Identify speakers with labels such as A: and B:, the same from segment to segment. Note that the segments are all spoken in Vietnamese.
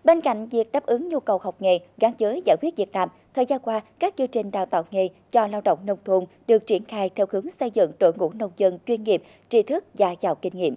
A: Bên cạnh việc đáp ứng nhu cầu học nghề gắn với giải quyết việc làm, thời gian qua, các chương trình đào tạo nghề cho lao động nông thôn được triển khai theo hướng xây dựng đội ngũ nông dân chuyên nghiệp, tri thức và giàu kinh nghiệm.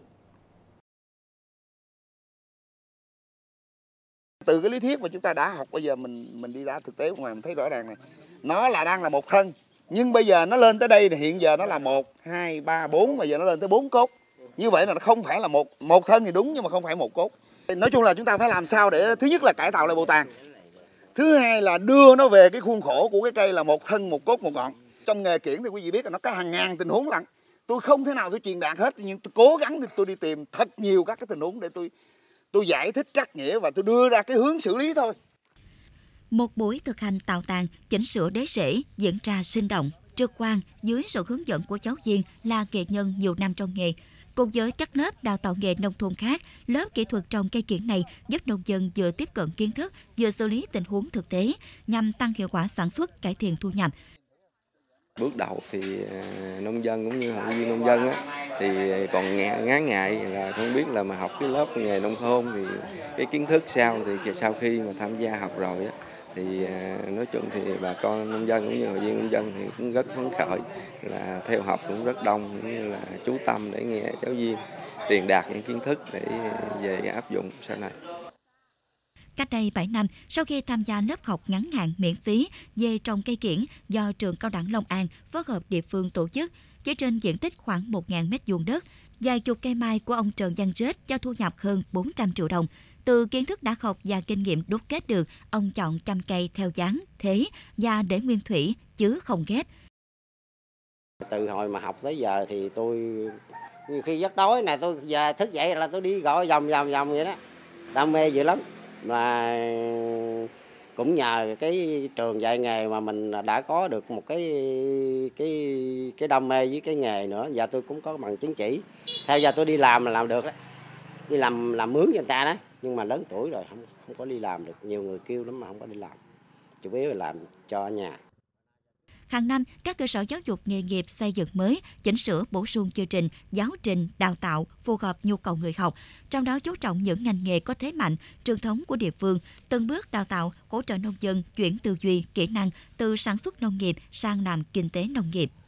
B: Từ cái lý thuyết mà chúng ta đã học, bây giờ mình đi ra thực tế ngoài mình thấy rõ ràng này, nó đang là một thân, nhưng bây giờ nó lên tới đây thì hiện giờ nó là 1, 2, 3, 4, bây giờ nó lên tới 4 cốt. Như vậy là nó không phải là một thân thì đúng, nhưng mà không phải một cốt. Nói chung là chúng ta phải làm sao để thứ nhất là cải tạo lại bộ tàng, thứ hai là đưa nó về cái khuôn khổ của cái cây là một thân, một cốt, một ngọn. Trong nghề kiển thì quý vị biết là nó có hàng ngàn tình huống lận. Tôi không thể nào tôi truyền đạt hết, nhưng tôi cố gắng tôi đi tìm thật nhiều các cái tình huống để tôi giải thích cắt nghĩa và tôi đưa ra cái hướng xử lý thôi.
C: Một buổi thực hành tạo tàng, chỉnh sửa đế rễ diễn ra sinh động, trực quan dưới sự hướng dẫn của giáo viên là nghệ nhân nhiều năm trong nghề. Cùng với các lớp đào tạo nghề nông thôn khác, lớp kỹ thuật trồng cây kiểng này giúp nông dân vừa tiếp cận kiến thức, vừa xử lý tình huống thực tế nhằm tăng hiệu quả sản xuất, cải thiện thu nhập.
D: Bước đầu thì nông dân cũng như hội viên nông dân thì còn ngán ngại là không biết là mà học cái lớp nghề nông thôn thì cái kiến thức sau khi mà tham gia học rồi thì nói chung thì bà con nông dân cũng như hội viên nông dân thì cũng rất phấn khởi, là theo học cũng rất đông, cũng như là chú tâm để nghe giáo viên truyền đạt những kiến thức để về áp dụng sau này.
C: Cách đây 7 năm, sau khi tham gia lớp học ngắn hạn miễn phí về trồng cây kiểng do trường Cao đẳng Long An phối hợp địa phương tổ chức, chỉ trên diện tích khoảng 1.000 m2 đất, vài chục cây mai của ông Trần Văn Rết cho thu nhập hơn 400 triệu đồng. Từ kiến thức đã học và kinh nghiệm đúc kết được, ông chọn chăm cây theo dáng, thế và để nguyên thủy chứ không ghép.
E: Từ hồi mà học tới giờ thì tôi nhiều khi giấc tối này tôi giờ thức dậy là tôi đi gọi vòng vậy đó, đam mê dữ lắm. Mà cũng nhờ cái trường dạy nghề mà mình đã có được một cái đam mê với cái nghề nữa. Giờ tôi cũng có bằng chứng chỉ. Theo giờ tôi đi làm là làm được đó. Đi làm mướn cho người ta đó, nhưng mà lớn tuổi rồi không có đi làm được. Nhiều người kêu lắm mà không có đi làm. Chủ yếu là làm cho ở nhà.
C: Hàng năm, các cơ sở giáo dục nghề nghiệp xây dựng mới, chỉnh sửa bổ sung chương trình, giáo trình, đào tạo phù hợp nhu cầu người học, trong đó chú trọng những ngành nghề có thế mạnh, truyền thống của địa phương, từng bước đào tạo, hỗ trợ nông dân chuyển tư duy, kỹ năng từ sản xuất nông nghiệp sang làm kinh tế nông nghiệp.